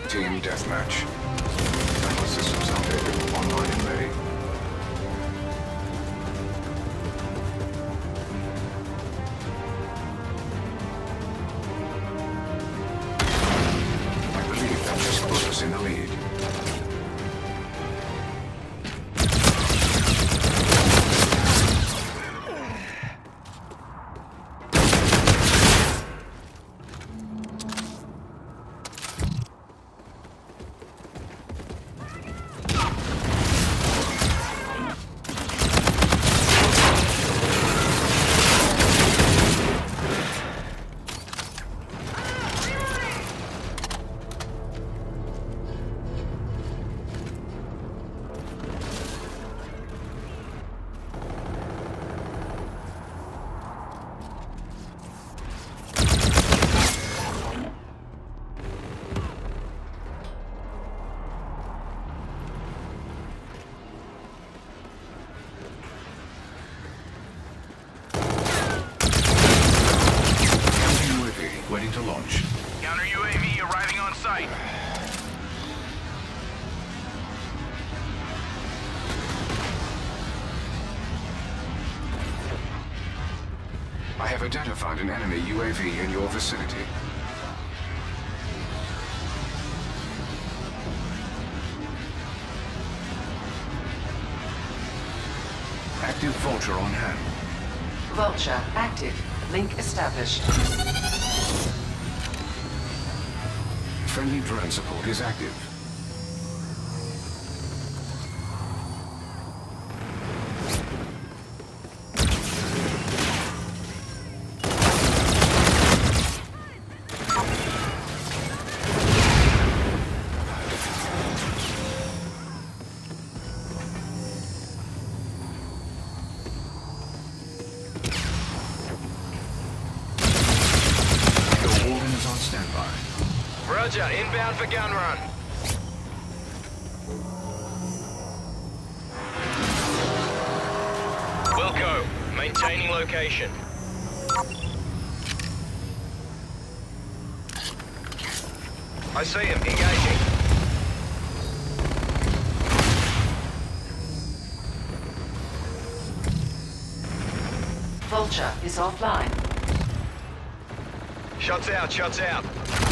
Team deathmatch. Battle systems updated. Online and ready. I believe that just put us in the lead. Waiting to launch. Counter UAV arriving on site. I have identified an enemy UAV in your vicinity. Active Vulture on hand. Vulture active. Link established. Friendly drone support is active. Your warden is on standby. Roger, inbound for gun run. Wilco, maintaining location. I see him, engaging. Vulture is offline. Shots out, shots out.